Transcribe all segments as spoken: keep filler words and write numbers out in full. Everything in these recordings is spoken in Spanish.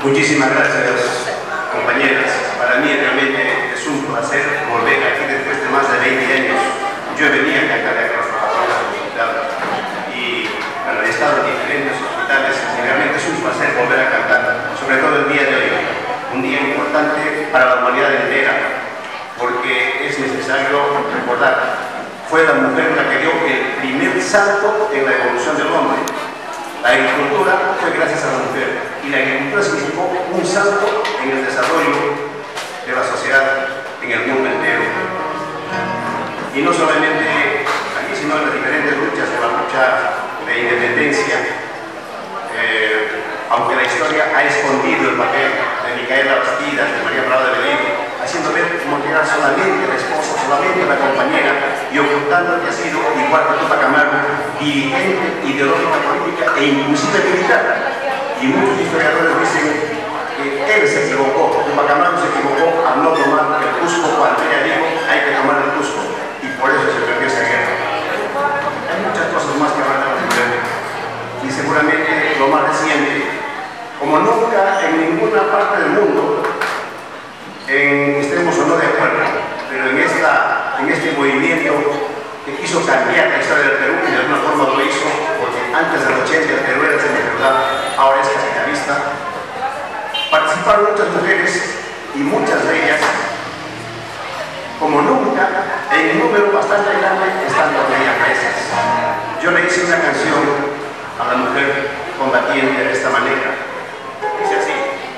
Muchísimas gracias, compañeras. Para mí realmente es un placer volver aquí después de más de veinte años. Yo venía a cantar acá a los trabajadores del hospital y bueno, he estado en diferentes hospitales y realmente es un placer volver a cantar, sobre todo el día de hoy, un día importante para la humanidad entera, porque es necesario recordar, fue la mujer la que dio el primer salto en la evolución del hombre. La agricultura fue gracias a la mujer y la agricultura significó un salto en el desarrollo de la sociedad en el mundo entero. Y no solamente aquí, sino en las diferentes luchas, en la lucha de independencia, eh, aunque la historia ha escondido el papel de Micaela Bastidas, de María Prado de Belén, haciendo ver como que era solamente la esposa, solamente la compañera, y ocultando que ha sido, igual que Tupac Amaru, dirigente ideológica, política e inclusive militar. Y muchos historiadores dicen que él se equivocó, Tupac Amaru se equivocó al no tomar el Cusco cuando ella dijo hay que tomar el Cusco, y por eso se perdió esa guerra. Hay muchas cosas más que hablar de la mujer, y seguramente lo más reciente, como nunca en ninguna parte del mundo, en, estemos o no de acuerdo, pero en, esta, en este movimiento que quiso cambiar la historia del Perú, y de alguna forma lo hizo, porque antes del ochenta el Perú era semi-feudal, ahora es capitalista, participaron muchas mujeres y muchas de ellas, como nunca, en un número bastante grande, están todavía presas. Yo le hice una canción a la mujer combatiente de esta manera, dice así.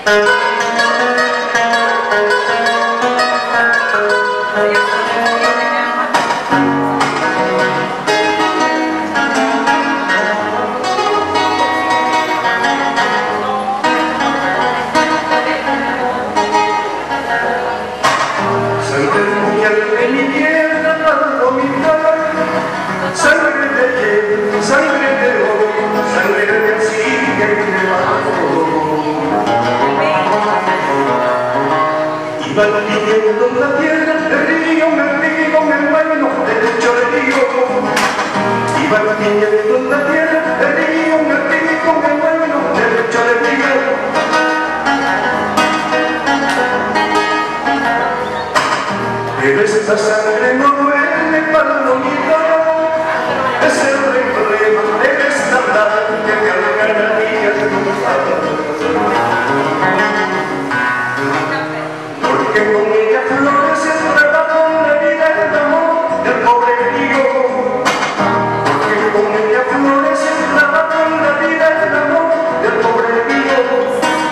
Iban pidiendo la tierra, el río, el río, el bueno, derecho al río. Iban pidiendo la tierra, el río, el río, el bueno, derecho al río. Pero esta sangre no duele, palomita, es el problema de esta verdad que te algararía de tu padre. Que con ella florece el trabajo, la vida, el amor del pobre río. Porque con ella florece el trabajo, la vida, el amor del pobre río.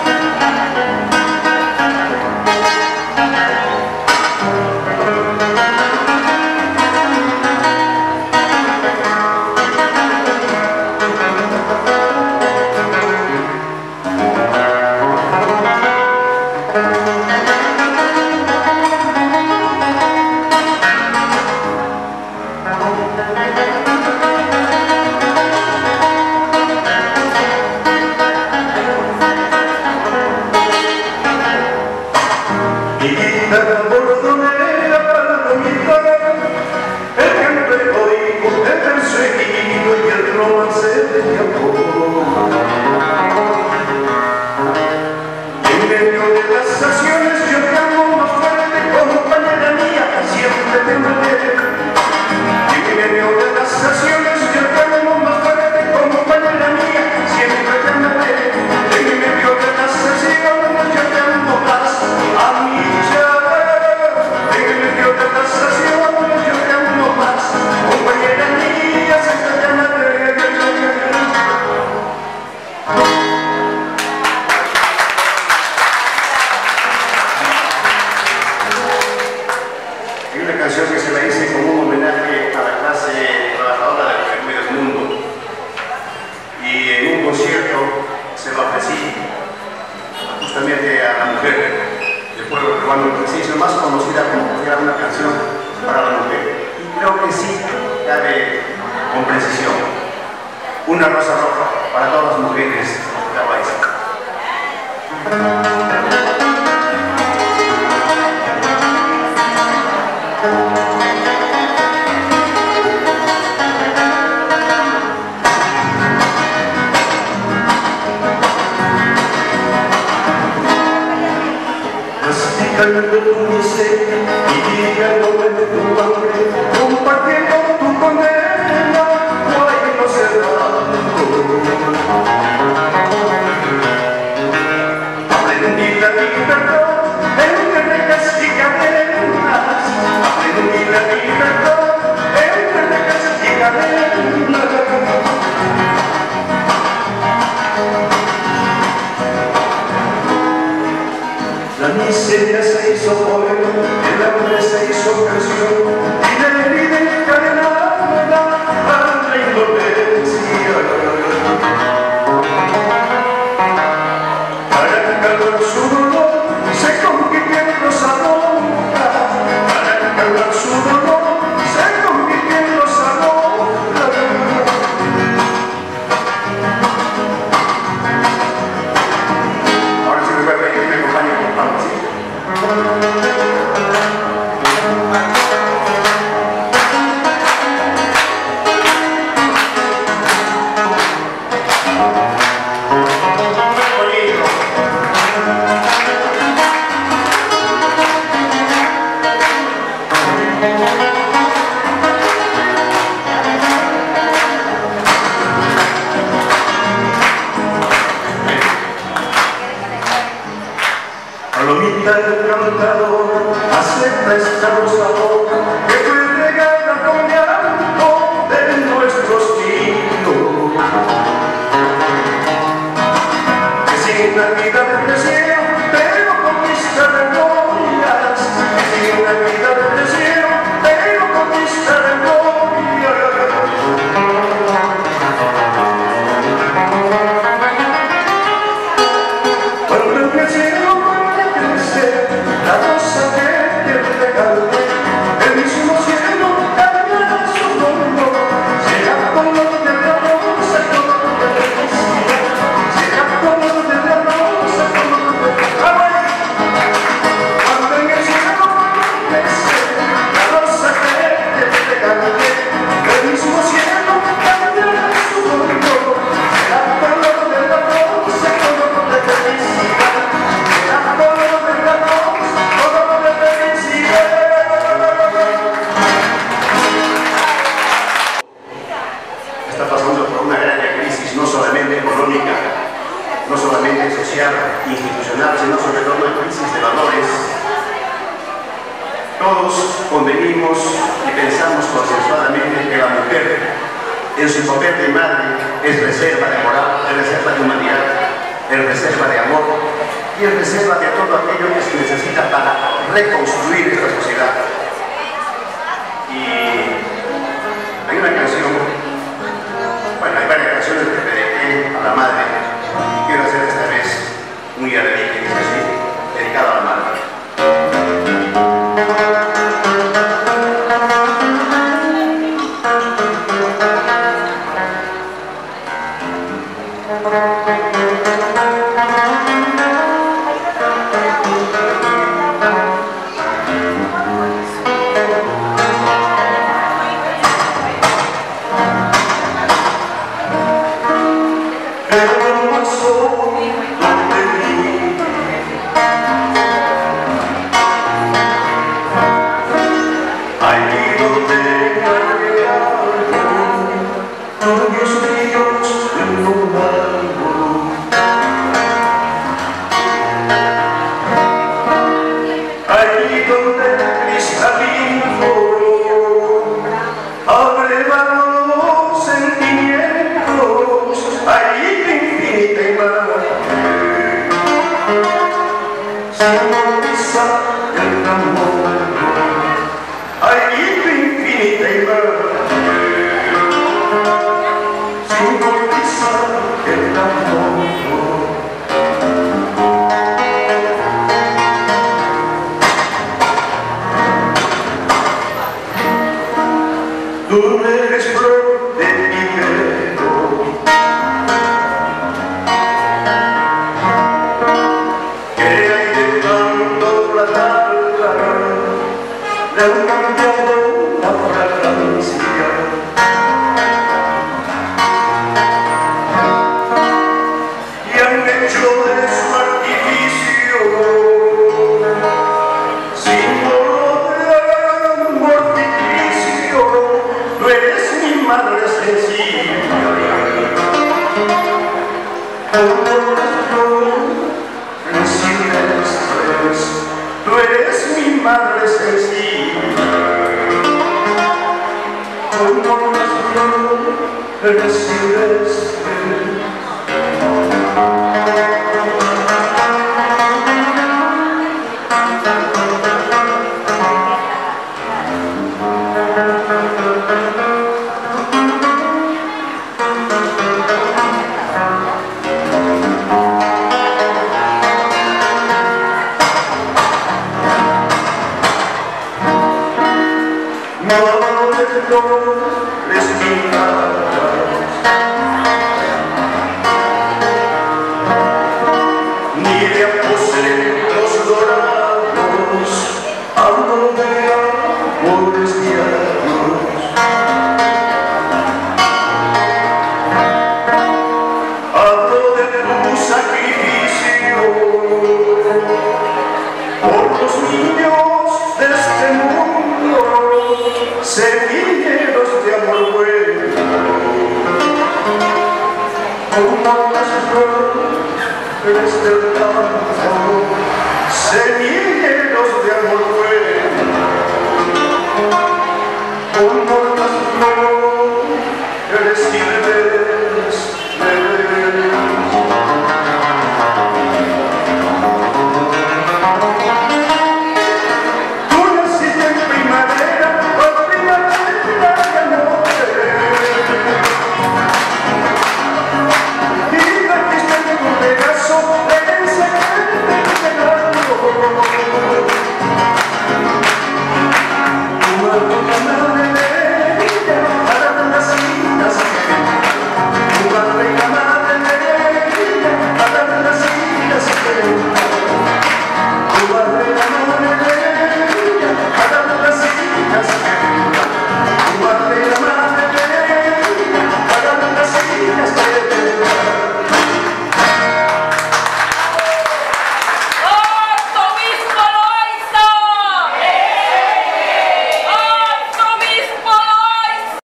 Una rosa roja para todas las mujeres de la país. disfrutando tu miseria y digándome tu hambre, compartiendo tu condena, guay no cerrando. Aprendí la libertad entre rejas y cadenas, aprendí la libertad entre rejas y cadenas. La miseria se hizo poema, el hambre se hizo canción, y la herida encadenada a la indolencia. Para calmar su dolor, se convirtió en Rosalonga. Para calmar su dolor, se convirtió en Rosalonga. Ahora sí me voy a pedir que me acompañen con palmas, ¿sí? Palomita el cantador, acepta esta rosa loca que fue regada con llanto de nuestros niños. Que sin la vida de deseo, pero conquista de glorias. Que sin la vida de deseo, pero conquista de glorias. Cuando el cielo la rosa que te regalé, el mismo cielo cambiará su color, será color de la rosa, color de felicidad, será color de la rosa, color de felicidad. Cuando en el cielo amanece, la rosa que te regalé, el mismo cielo cambiará su color, será color de la rosa, color de felicidad, será color de la rosa. Está pasando por una gran crisis, no solamente económica, no solamente social, institucional, sino sobre todo una crisis de valores. Todos convenimos y pensamos consensuadamente que la mujer, en su papel de madre, es reserva de moral, es reserva de humanidad, es reserva de amor y es reserva de todo aquello que se necesita para reconstruir esta sociedad. Y hay una canción, bueno, hay varias canciones que dediqué a la madre. Quiero hacer esta vez muy alegre, que dice así, dedicada a la madre. Tú eres flor de mi pelo, que hay de tanto platarla, le han cambiado la fragancia. Y han hecho de su artificio eres silvestre. Semilleros de amor bueno, como las flores del campo, semilleros de amor bueno, como las flores silvestres.